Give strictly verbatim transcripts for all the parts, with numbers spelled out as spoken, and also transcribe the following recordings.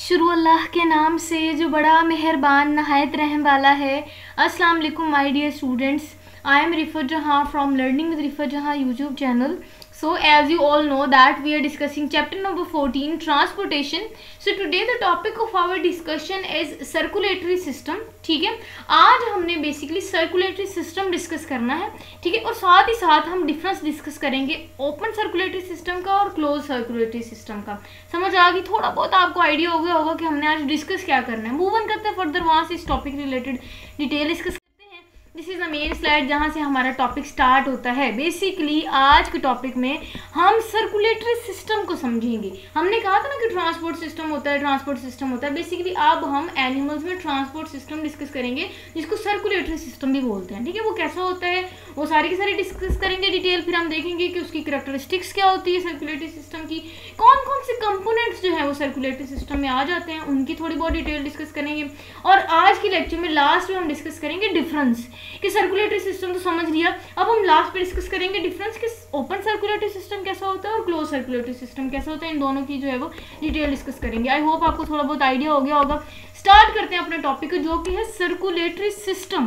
शुरू अल्लाह के नाम से जो बड़ा मेहरबान नहायत रहम वाला है। अस्सलाम वालेकुम my dear students, I am Rifat Jahan from learning with Rifat Jahan YouTube channel. So as you all know that we are discussing chapter number fourteen, transportation. So today the topic of our discussion is circulatory system. ठीक है, आज हमने basically circulatory system discuss करना है. ठीक है, और साथ ही साथ हम डिफरेंस डिस्कस करेंगे ओपन सर्कुलेटरी सिस्टम का और क्लोज सर्कुलेटरी सिस्टम का. समझ आ गई? थोड़ा बहुत आपको आइडिया हो गया होगा कि हमने आज डिस्कस क्या करना है. मूव ऑन करते हैं फर्दर, वहाँ से इस topic related detail discuss. This is the main slide जहाँ से हमारा टॉपिक स्टार्ट होता है. बेसिकली आज के टॉपिक में हम सर्कुलेटरी सिस्टम को समझेंगे. हमने कहा था ना कि ट्रांसपोर्ट सिस्टम होता है, ट्रांसपोर्ट सिस्टम होता है. बेसिकली अब हम एनिमल्स में ट्रांसपोर्ट सिस्टम डिस्कस करेंगे जिसको सर्कुलेटरी सिस्टम भी बोलते हैं. ठीक है, वो कैसा होता है वो सारी की सारी डिस्कस करेंगे डिटेल. फिर हम देखेंगे कि उसकी करैक्टरिस्टिक्स क्या होती है सर्कुलेटरी सिस्टम की, कौन कौन से कंपोनेंट्स जो है वो सर्कुलेटरी सिस्टम में आ जाते हैं, उनकी थोड़ी बहुत डिटेल डिस्कस करेंगे. और आज की लेक्चर में लास्ट में हम डिस्कस करेंगे डिफरेंस कि सर्कुलेटरी सिस्टम तो समझ लिया. अब हम लास्ट पे डिस्कस करेंगे डिफरेंस कि ओपन सर्कुलेटरी सिस्टम कैसा होता है और क्लोज सर्कुलेटरी सिस्टम कैसा होता है. इन दोनों की जो है वो डिटेल डिस्कस करेंगे. आई होप आपको थोड़ा बहुत आइडिया हो गया होगा. स्टार्ट करते हैं अपने टॉपिक को जो कि है सर्कुलेटरी सिस्टम.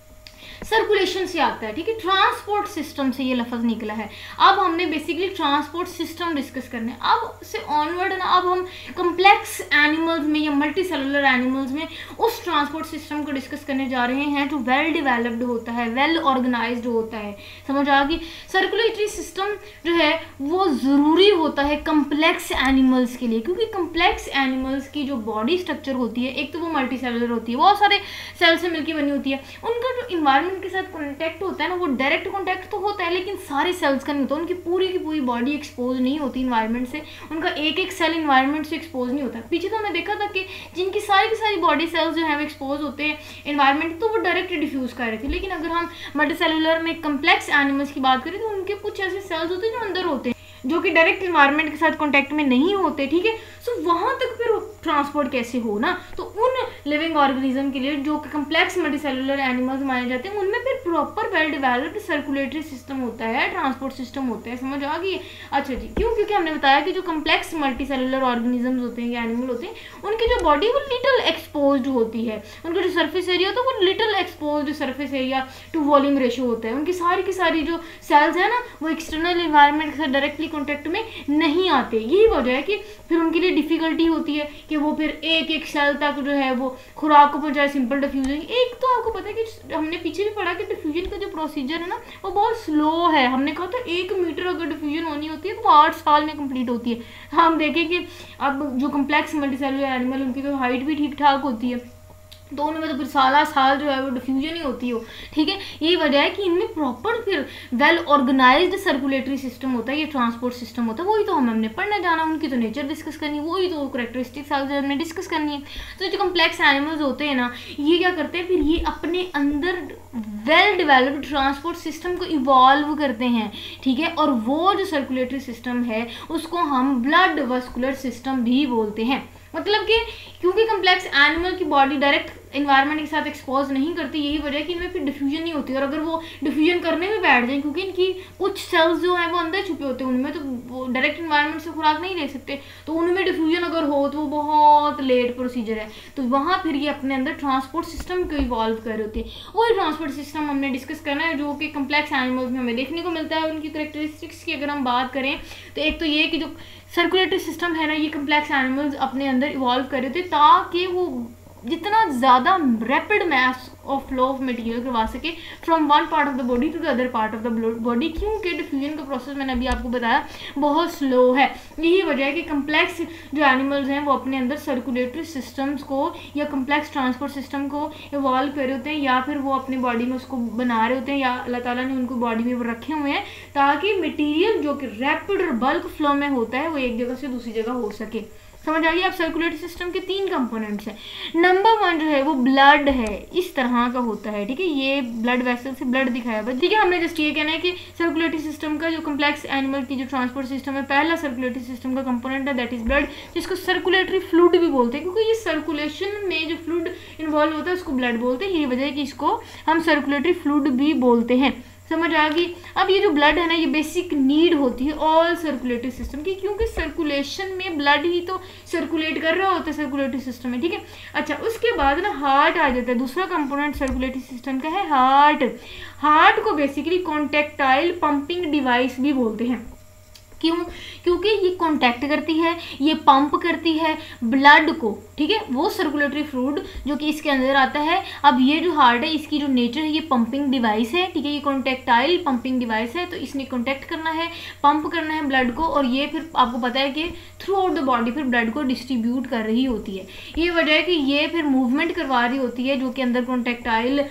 सर्कुलेशन से आता है. ठीक है, ट्रांसपोर्ट सिस्टम से ये लफ्ज़ निकला है. अब हमने बेसिकली ट्रांसपोर्ट सिस्टम डिस्कस करने. अब से ऑनवर्ड ना अब हम कम्प्लेक्स एनिमल्स में या मल्टी सेलुलर एनिमल्स में उस ट्रांसपोर्ट सिस्टम को डिस्कस करने जा रहे हैं जो वेल डेवलप्ड होता है, वेल ऑर्गेनाइज्ड होता है. समझ आ गई? सर्कुलेटरी सिस्टम जो है वो ज़रूरी होता है कम्प्लेक्स एनिमल्स के लिए, क्योंकि कम्प्लेक्स एनिमल्स की जो बॉडी स्ट्रक्चर होती है, एक तो वो मल्टी सेलुलर होती है, बहुत सारे सेल से मिलकर बनी होती है. उनका जो इन्वायरमेंट के साथ कांटेक्ट होता है ना, वो डायरेक्ट कांटेक्ट तो होता है लेकिन सारे सेल्स का नहीं होता. उनकी पूरी की पूरी बॉडी एक्सपोज नहीं होती इन्वायरमेंट से. उनका एक एक सेल इन्वायरमेंट से एक्सपोज नहीं होता. पीछे तो हमने देखा था कि जिनकी सारी की सारी बॉडी सेल्स जो है वो एक्सपोज होते हैं इन्वायरमेंट, तो वो डायरेक्ट डिफ्यूज कर रहे थे. लेकिन अगर हम मल्टीसेलुलर में कम्प्लेक्स एनिमल्स की बात करें तो उनके कुछ ऐसे सेल्स होते हैं जो अंदर होते हैं जो कि डायरेक्ट इन्वायरमेंट के साथ कांटेक्ट में नहीं होते. ठीक है, सो वहाँ तक फिर ट्रांसपोर्ट कैसे हो ना, तो उन लिविंग ऑर्गेनिज्म के लिए जो कि कम्प्लेक्स मल्टीसेलुलर एनिमल्स माने जाते हैं उनमें फिर proper well developed circulatory system होता है, ट्रांसपोर्ट सिस्टम होता है. समझ आ गई? अच्छा जी, क्यों? क्योंकि हमने बताया कि जो कम्प्लेक्स मल्टीसेलुलर ऑर्गेनिजम्स होते हैं या एनिमल होते हैं उनकी जो बॉडी वो लिटल एक्सपोज्ड होती है. उनका जो सर्फेस एरिया होता है वो little exposed surface area to volume ratio होता है. उनकी सारी की सारी जो सेल्स है ना वो एक्सटर्नल इन्वायरमेंट के साथ डायरेक्टली कॉन्टेक्ट में नहीं आते. यही वजह है कि फिर उनके लिए डिफिकल्टी होती है कि वो फिर एक एक सेल तक जो है वो खुराक को पहुंचाए. सिंपल डिफ्यूजन, एक तो आपको पता है कि हमने पीछे भी पढ़ा कि डिफ्यूजन का जो प्रोसीजर है ना वो बहुत स्लो है. हमने कहा था एक मीटर अगर डिफ्यूजन होनी होती है तो वो आठ साल में कंप्लीट होती है. हम देखें कि अब जो कम्प्लेक्स मल्टीसेलुलर एनिमल उनकी तो हाइट भी ठीक ठाक होती है, तो उनमें तो फिर साला साल जो है वो डिफ्यूजन ही होती हो. ठीक है, यही वजह है कि इनमें प्रॉपर फिर वेल ऑर्गेनाइज्ड सर्कुलेटरी सिस्टम होता है, ये ट्रांसपोर्ट सिस्टम होता है. वही तो हम हमने पढ़ने जाना, उनकी तो नेचर डिस्कस करनी है, वही तो करैक्टरिस्टिक्स हमने डिस्कस करनी है. तो जो कम्प्लेक्स एनिमल्स होते हैं ना ये क्या करते हैं, फिर ये अपने अंदर वेल डेवलप्ड ट्रांसपोर्ट सिस्टम को इवॉल्व करते हैं. ठीक है, और वो जो सर्कुलेटरी सिस्टम है उसको हम ब्लड वस्कुलर सिस्टम भी बोलते हैं. मतलब कि क्योंकि कम्प्लेक्स एनिमल की बॉडी डायरेक्ट इन्वायरमेंट के साथ एक्सपोज नहीं करती, यही वजह है कि इनमें फिर डिफ्यूजन नहीं होती. और अगर वो डिफ्यूजन करने में बैठ जाए, क्योंकि इनकी कुछ सेल्स जो हैं वो अंदर छुपे होते हैं, उनमें तो वो डायरेक्ट इन्वायरमेंट से खुराक नहीं ले सकते, तो उनमें डिफ्यूजन अगर हो तो वो बहुत लेट प्रोसीजर है. तो वहाँ फिर ये अपने अंदर ट्रांसपोर्ट सिस्टम को इवॉल्व कर रही होती है. वही ट्रांसपोर्ट सिस्टम हमने डिस्कस करना है जो कि कम्प्लेक्स एनिमल्स में हमें देखने को मिलता है. उनकी करैक्टरिस्टिक्स की अगर हम बात करें तो एक तो ये कि जो सर्कुलेटरी सिस्टम है ना ये कम्प्लेक्स एनिमल्स अपने अंदर इवॉल्व कर रहे थे ताकि वो जितना ज़्यादा rapid mass of flow of material करवा सके from one part of the body to the other part of the body. क्योंकि डिफ्यूजन का प्रोसेस मैंने अभी आपको बताया बहुत स्लो है. यही वजह है कि कम्प्लेक्स जो एनिमल्स हैं वो अपने अंदर सर्कुलेटरी सिस्टम्स को या कम्प्लेक्स ट्रांसपोर्ट सिस्टम को इवॉल्व कर रहे होते हैं, या फिर वो अपनी बॉडी में उसको बना रहे होते हैं, या अल्लाह ताला ने उनको बॉडी में वो रखे हुए हैं ताकि मटीरियल जो कि रैपिड और बल्क फ्लो में होता है वो एक जगह से दूसरी जगह हो सके. समझ आ गई? अब सर्कुलेटरी सिस्टम के तीन कंपोनेंट्स हैं. नंबर वन जो है वो ब्लड है, इस तरह का होता है. ठीक है, ये ब्लड वेसल से ब्लड दिखाया हुआ. ठीक है, हमने जस्ट ये कहना है कि सर्कुलेटरी सिस्टम का जो कम्प्लेक्स एनिमल की जो ट्रांसपोर्ट सिस्टम है पहला सर्कुलेटरी सिस्टम का कंपोनेंट है दैट इज ब्लड, जिसको सर्कुलेटरी फ्लूइड भी बोलते हैं, क्योंकि ये सर्कुलेशन में जो फ्लूइड इन्वॉल्व होता है उसको ब्लड बोलते हैं. यही वजह है कि इसको हम सर्कुलेटरी फ्लूइड भी बोलते हैं. समझ आ गई। अब ये जो ब्लड है ना, ये बेसिक नीड होती है ऑल सर्कुलेटरी सिस्टम की, क्योंकि सर्कुलेशन में ब्लड ही तो सर्कुलेट कर रहा होता है सर्कुलेटरी सिस्टम में, ठीक है। अच्छा, उसके बाद ना हार्ट आ जाता है, दूसरा कंपोनेंट सर्कुलेटरी सिस्टम का है हार्ट। हार्ट को बेसिकली कॉन्टेक्टाइल पंपिंग डिवाइस भी बोलते हैं। क्यों? क्योंकि ये कांटेक्ट करती है, ये पंप करती है ब्लड को, ठीक है, वो सर्कुलेटरी फ्लूइड जो कि इसके अंदर आता है। अब ये जो हार्ट है, इसकी जो नेचर है, ये पंपिंग डिवाइस है, ठीक है, ये कॉन्टेक्टाइल पंपिंग डिवाइस है। तो इसने कॉन्टेक्ट करना है, पंप करना है ब्लड को, और ये फिर आपको पता है कि थ्रू आउट द बॉडी फिर ब्लड को डिस्ट्रीब्यूट कर रही होती है। ये वजह है कि ये फिर मूवमेंट करवा रही होती है, जो कि अंदर कॉन्टेक्टाइल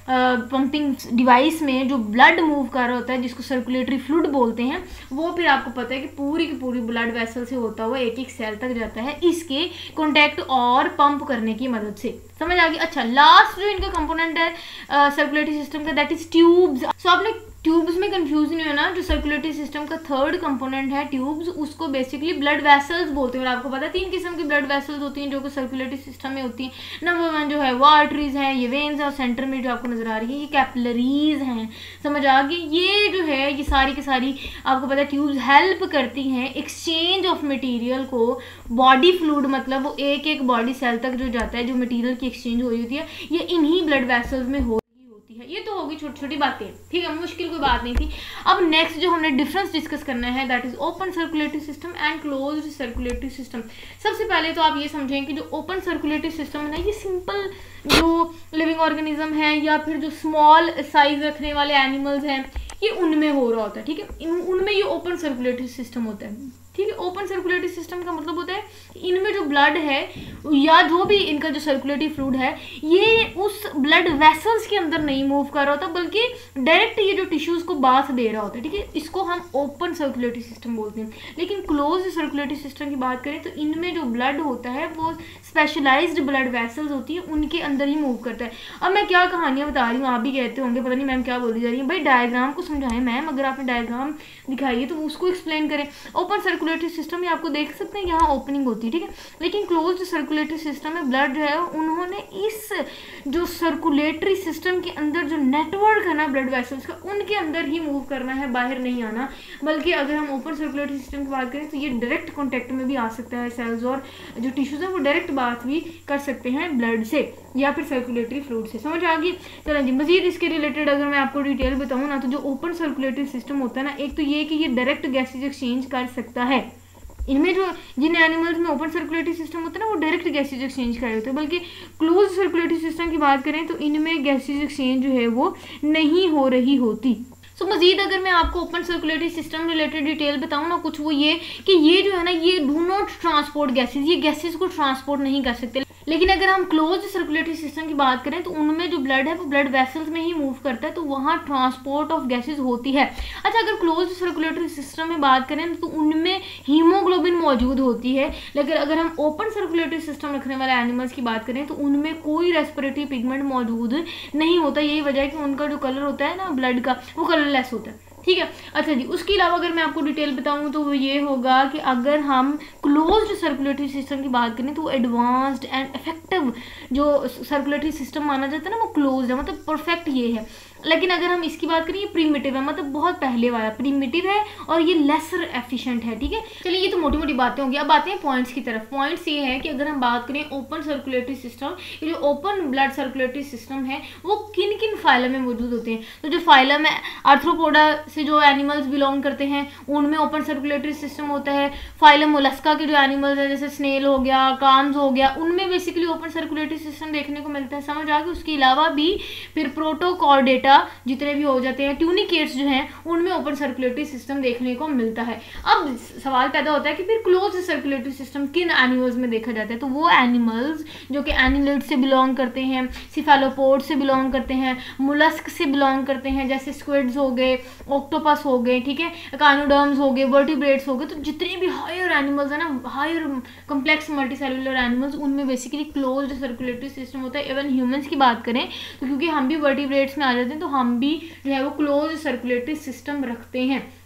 पंपिंग uh, डिवाइस में जो ब्लड मूव कर रहा होता है, जिसको सर्कुलेटरी फ्लूइड बोलते हैं, वो फिर आपको पता है कि पूरी की पूरी ब्लड वेसल से होता हुआ एक एक सेल तक जाता है, इसके कॉन्टैक्ट और पंप करने की मदद से। समझ आ गई। अच्छा, लास्ट जो इनका कंपोनेंट है सर्कुलेटरी uh, सिस्टम का, दैट इज ट्यूब्स। सो आपने ट्यूब्स में कंफ्यूज नहीं होना, जो सर्कुलेटरी सिस्टम का थर्ड कंपोनेंट है ट्यूब्स, उसको बेसिकली ब्लड वेसल्स बोलते हैं। और आपको पता है तीन किस्म की ब्लड वेसल्स होती हैं जो कि सर्कुलेटरी सिस्टम में होती हैं। नंबर वन जो है वो आर्टरीज हैं, ये वेन्स है, और सेंटर में जो आपको नजर आ रही है ये कैपिलरीज हैं। समझ आ गई। ये जो है ये सारी की सारी आपको पता है ट्यूब्स हेल्प करती हैं एक्सचेंज ऑफ मटीरियल को, बॉडी फ्लूइड मतलब वो एक एक बॉडी सेल तक जो जाता है, जो मटीरियल की एक्सचेंज हो रही होती है, ये इन्हीं ब्लड वेसल्स में हो। ये तो होगी छोटी छोटी बातें, ठीक है, मुश्किल कोई बात नहीं थी। अब नेक्स्ट जो हमने डिफरेंस डिस्कस करना है, that is open circulatory system and closed circulatory system. सबसे पहले तो आप ये समझें कि जो ओपन सर्कुलेटरी सिस्टम है ना, ये सिंपल जो लिविंग ऑर्गेनिज्म है या फिर जो स्मॉल साइज रखने वाले एनिमल्स हैं, ये उनमें हो रहा होता है, ठीक है, उनमें ये ओपन सर्कुलेटरी सिस्टम होता है, ठीक है। ओपन सर्कुलेटरी सिस्टम का मतलब होता है इनमें जो ब्लड है या जो भी इनका जो सर्कुलेटरी फ्लूइड है, ये उस ब्लड वेसल्स के अंदर नहीं मूव कर रहा होता, बल्कि डायरेक्ट ये जो टिश्यूज को बाथ दे रहा होता है, ठीक है। इसको हम ओपन सर्कुलेटरी सिस्टम बोलते हैं। लेकिन क्लोज सर्कुलेटरी सिस्टम की बात करें तो इनमें जो ब्लड होता है वो स्पेशलाइज्ड ब्लड वेसल्स होती है, उनके अंदर ही मूव करता है। अब मैं क्या कहानियां बता रही हूँ, आप भी कहते होंगे पता नहीं मैम क्या बोली जा रही है। भाई डायग्राम को समझाएं मैम, अगर आपने डायग्राम दिखाई तो उसको एक्सप्लेन करें। ओपन सर्कुलेटरी सिस्टम आपको देख सकते हैं यहाँ ओपनिंग होती है, ठीक है। लेकिन क्लोज्ड सर्कुलेटरी सिस्टम में ब्लड जो है उन्होंने इस जो सर्कुलेटरी सिस्टम के अंदर जो नेटवर्क है ना ब्लड वेसल्स का, उनके अंदर ही मूव करना है, बाहर नहीं आना। बल्कि अगर हम ओपन सर्कुलेटरी सिस्टम की बात करें तो ये डायरेक्ट कॉन्टेक्ट में भी आ सकता है सेल्स, और जो टिश्यूज है वो डायरेक्ट बात भी कर सकते हैं ब्लड से या फिर सर्कुलेटरी फ्लूइड से। समझ आ गई। चलो जी, मजीद इसके रिलेटेड अगर मैं आपको डिटेल बताऊँ ना, तो जो ओपन सर्कुलेटरी सिस्टम होता है ना, एक तो ये कि ये डायरेक्ट गैसेज एक्सचेंज कर सकता है। इनमें जो जिन एनिमल्स में ओपन सर्कुलेटरी सिस्टम होता है ना, वो डायरेक्ट गैसेज एक्सचेंज कर रहे होते हैं। बल्कि क्लोज सर्कुलेटरी सिस्टम की बात करें तो इनमें गैसेज एक्सचेंज जो है वो नहीं हो रही होती। तो so, मजीद अगर मैं आपको open circulatory system related detail बताऊँ ना कुछ, वो ये कि ये जो है ना, ये डू नॉट ट्रांसपोर्ट गैसेज, ये गैसेज को ट्रांसपोर्ट नहीं कर सकते। लेकिन अगर हम क्लोज सर्कुलेटरी सिस्टम की बात करें तो उनमें जो ब्लड है वो ब्लड वेसल्स में ही मूव करता है, तो वहाँ ट्रांसपोर्ट ऑफ गैसेज होती है। अच्छा, अगर क्लोज सर्कुलेटरी सिस्टम में बात करें तो उनमें हीमोग्लोबिन मौजूद होती है। लेकिन अगर हम ओपन सर्कुलेटरी सिस्टम रखने वाले एनिमल्स की बात करें तो उनमें कोई रेस्पिरेटरी पिगमेंट मौजूद नहीं होता। यही वजह है कि उनका जो कलर होता है ना ब्लड का, वो कलरलेस होता है, ठीक है। अच्छा जी, उसके अलावा अगर मैं आपको डिटेल बताऊं तो वो ये होगा कि अगर हम क्लोज्ड सर्कुलेटरी सिस्टम की बात करें तो एडवांस्ड एंड इफेक्टिव जो सर्कुलेटरी सिस्टम माना जाता है ना, वो क्लोज्ड है, मतलब परफेक्ट ये है। लेकिन अगर हम इसकी बात करें, ये प्रीमिटिव है, मतलब बहुत पहले वाला प्रीमिटिव है, और ये लेसर एफिशिएंट है, ठीक है। चलिए, ये तो मोटी मोटी बातें होंगी। अब आते हैं पॉइंट्स की तरफ। पॉइंट्स ये है कि अगर हम बात करें ओपन सर्कुलेटरी सिस्टम, ये जो ओपन ब्लड सर्कुलेटरी सिस्टम है वो किन किन फाइलम में मौजूद होते हैं। तो जो फाइलम है आर्थ्रोपोडा से जो एनिमल्स बिलोंग करते हैं उनमें ओपन सर्कुलेटरी सिस्टम होता है। फाइलम मोलस्का के जो एनिमल्स है जैसे स्नेल हो गया, काम्स हो गया, उनमें बेसिकली ओपन सर्कुलेटरी सिस्टम देखने को मिलता है। समझ आ गई। उसके अलावा भी फिर प्रोटोकॉर्डेटा जितने भी हो जाते हैं, ट्यूनिकेट्स जो हैं, उनमें ओपन सर्कुलेटरी सिस्टम देखने को मिलता है। अब सवाल पैदा होता है कि फिर क्लोज सर्कुलेटरी सिस्टम किन एनिमल्स में देखा जाता है। तो वो एनिमल्स जो कि एनिलिड से बिलोंग करते हैं, सिफेलोपोड से बिलोंग करते हैं, मोलस्क से बिलोंग करते हैं, जैसे स्क्विड्स हो गए, ऑक्टोपस हो गए, ठीक है, एकाइनोडर्म्स हो गए, वर्टिब्रेट्स हो गए। तो जितने भी हायर एनिमल्स है ना, हायर कॉम्प्लेक्स मल्टीसेलुलर एनिमल्स, उनमें बेसिकली क्लोज्ड सर्कुलेटरी सिस्टम होता है। इवन ह्यूमंस की बात करें तो क्योंकि हम भी वर्टिब्रेट्स में आ जाते हैं, तो हम भी जो है वो क्लोज सर्कुलेटरी सिस्टम रखते हैं।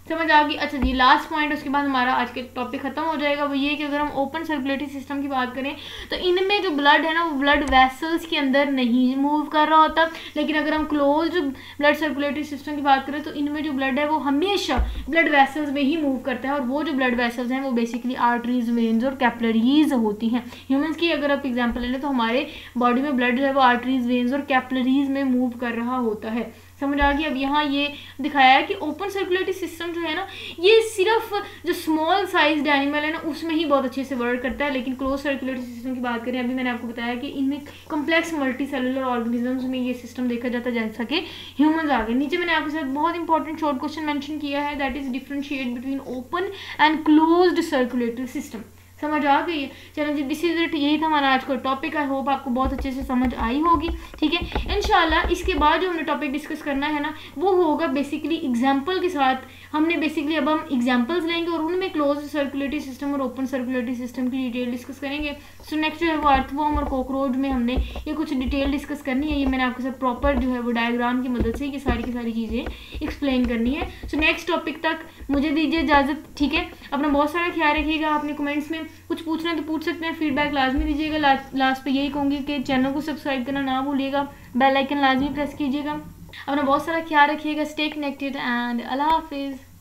समझ आ गई। अच्छा जी, लास्ट पॉइंट, उसके बाद हमारा आज के टॉपिक खत्म हो जाएगा। वो ये कि अगर हम ओपन सर्कुलेटरी सिस्टम की बात करें तो इनमें जो ब्लड है ना वो ब्लड वेसल्स के अंदर नहीं मूव कर रहा होता, लेकिन अगर हम क्लोज्ड ब्लड सर्कुलेटरी सिस्टम की बात करें तो इनमें जो ब्लड है वो हमेशा ब्लड वेसल्स में ही मूव करता है, और वो जो ब्लड वेसल्स हैं वो बेसिकली आर्टरीज, वेन्स और कैपिलरीज होती हैं। ह्यूमंस की अगर आप एग्जांपल ले लें तो हमारे बॉडी में ब्लड जो है वो आर्टरीज, वेन्स और कैपिलरीज में मूव कर रहा होता है। समझ आ गई। अब यहाँ ये दिखाया है कि ओपन सर्कुलेटरी सिस्टम जो है ना ये सिर्फ जो स्मॉल साइज्ड एनिमल है ना उसमें ही बहुत अच्छे से वर्क करता है, लेकिन क्लोज सर्कुलेटरी सिस्टम की बात करें, अभी मैंने आपको बताया कि इनमें कम्प्लेक्स मल्टी सेलुलर ऑर्गेनिजम्स में ये सिस्टम देखा जाता है, जैसा कि ह्यूमंस आ गए। नीचे मैंने आपके साथ बहुत इंपॉर्टेंट शॉर्ट क्वेश्चन मेंशन किया है, that is differentiate between open and closed circulatory system. समझ आ गई है। चलो जी, दिस इज इट, यही था हमारा आज का टॉपिक। आई होप आपको बहुत अच्छे से समझ आई होगी। ठीक है, इंशाल्लाह इसके बाद जो हमने टॉपिक डिस्कस करना है ना वो होगा बेसिकली एग्जाम्पल के साथ। हमने बेसिकली अब हम एग्जाम्पल्स लेंगे और उनमें क्लोज सर्कुलेटरी सिस्टम और ओपन सर्कुलेटरी सिस्टम की डिटेल डिस्कस करेंगे। सो नेक्स्ट जो है वो अर्थवॉर्म और कॉकरोच में हमने ये कुछ डिटेल डिस्कस करनी है। ये मैंने आपके साथ प्रॉपर जो है वो डायग्राम की मदद से ये सारी की सारी चीज़ें एक्सप्लेन करनी है। सो नेक्स्ट टॉपिक तक मुझे दीजिए इजाज़त। ठीक है, अपना बहुत सारा ख्याल रखिएगा। आपने कमेंट्स में कुछ पूछना है तो पूछ सकते हैं, फीडबैक लाजमी दीजिएगा। ला, लास्ट पे यही कहूँगी कि चैनल को सब्सक्राइब करना ना भूलिएगा, बेल आइकन लाजमी प्रेस कीजिएगा। अपना बहुत सारा ख्याल रखिएगा। स्टे कनेक्टेड एंड अल्लाह हाफिज़।